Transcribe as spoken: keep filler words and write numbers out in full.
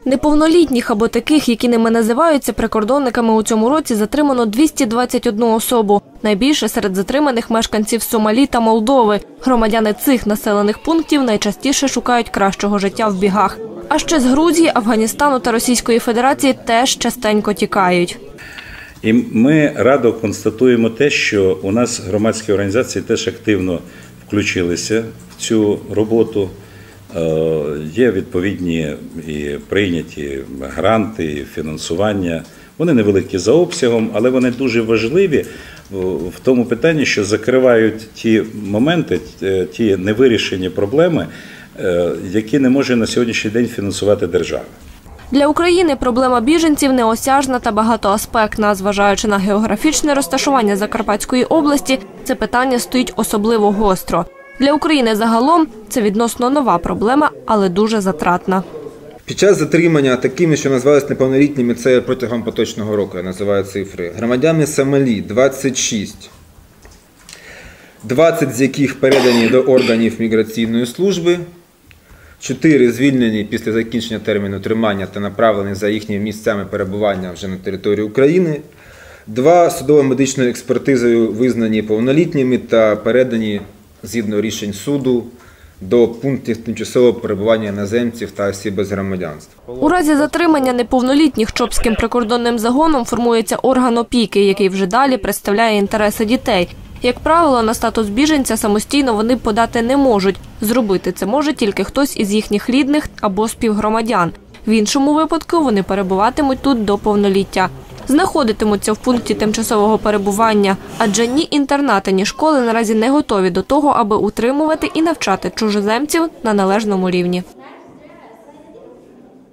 Неповнолітніх або таких, які ними називаються, прикордонниками у цьому році затримано двісті двадцять одну особу. Найбільше серед затриманих мешканців Сомалі та Молдови. Громадяни цих населених пунктів найчастіше шукають кращого життя в бігах. А ще з Грузії, Афганістану та Російської Федерації теж частенько тікають. І ми радо констатуємо те, що у нас громадські організації теж активно включилися в цю роботу. Є відповідні і прийняті гранти, і фінансування. Вони невеликі за обсягом, але вони дуже важливі в тому питанні, що закривають ті моменти, ті невирішені проблеми, які не може на сьогоднішній день фінансувати держава. Для України проблема біженців неосяжна та багатоаспектна. Зважаючи на географічне розташування Закарпатської області, це питання стоїть особливо гостро. Для України загалом це відносно нова проблема, але дуже затратна. Під час затримання такими, що називалися неповнолітніми, це протягом поточного року, я називаю цифри, громадяни Сомалі – двадцять шість. двадцять з яких передані до органів міграційної служби, чотири звільнені після закінчення терміну тримання та направлені за їхніми місцями перебування вже на території України, два судово-медичною експертизою визнані повнолітніми та передані згідно рішень суду до пунктів тимчасового перебування іноземців та осіб без громадянства. У разі затримання неповнолітніх Чопським прикордонним загоном формується орган опіки, який вже далі представляє інтереси дітей. Як правило, на статус біженця самостійно вони подати не можуть. Зробити це може тільки хтось із їхніх рідних або співгромадян. В іншому випадку вони перебуватимуть тут до повноліття. Знаходитимуться в пункті тимчасового перебування, адже ні інтернати, ні школи наразі не готові до того, аби утримувати і навчати чужоземців на належному рівні.